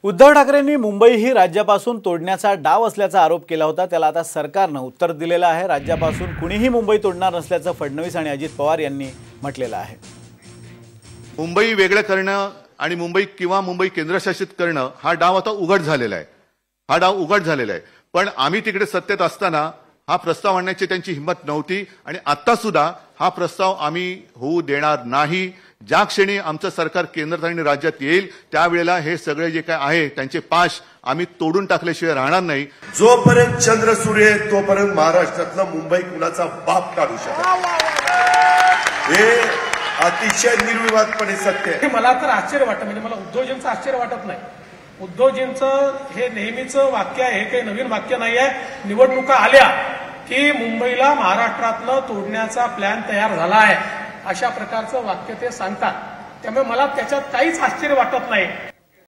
उद्धव ठाकरेंनी मुंबई ही राज्यापासून तोडण्याचा डाव असल्याचा आरोप केला होता। त्याला आता सरकारने उत्तर दिलेलं आहे। राज्यापासून कुणीही मुंबई तोडणार नसल्याचं फडणवीस आणि अजित पवार यांनी म्हटलेलं आहे। मुंबई वेगळं करणं आणि मुंबई किंवा मुंबई केंद्रशासित करणं हा डाव आता उघड झालेला आहे। पण आम्ही तिकडे सत्तेत असताना हा प्रस्ताव आणण्याची त्यांची हिंमत नव्हती आणि आता सुद्धा हा प्रस्ताव आम्ही होऊ देणार नाही। ज्या क्षणी आमचं सरकार केंद्रात आणि राज्यात येईल त्यावेळेला हे सगळे जे काय आहे त्यांचे पाश आम्ही तोडून टाकल्याशिवाय राहणार नाही। जोपर्यंत चंद्र सूर्य आहे तोपर्यंत महाराष्ट्रातला मुंबई कुणाचा बाप काढू शकत हे अतिशय निर्विवादपणे सत्य आहे। मला तर आश्चर्य वाटतं, म्हणजे मला उद्धवजींचं आश्चर्य वाटत नाही। उद्धवजींचं हे नेहमीचं वाक्य आहे, हे काही नवीन वाक्य नाही आहे। निवडणुका आल्या की मुंबईला महाराष्ट्रातलं तोडण्याचा प्लॅन तयार झाला आहे अशा प्रकारचं वाक्य ते सांगतात। त्यामुळे मला त्याच्यात काहीच आश्चर्य वाटत नाही।